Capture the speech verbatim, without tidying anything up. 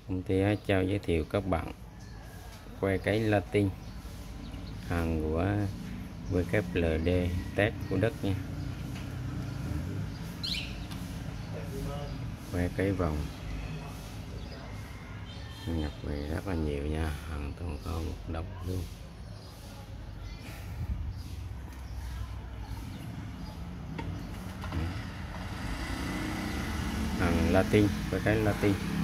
Công ty Á Châu giới thiệu các bạn que cấy Latin, hàng của vê kép lờ đê test của đất nha. Que cấy vòng nhập về rất là nhiều nha, hàng toàn kho một độc luôn. Hàng Latin, que cấy Latin.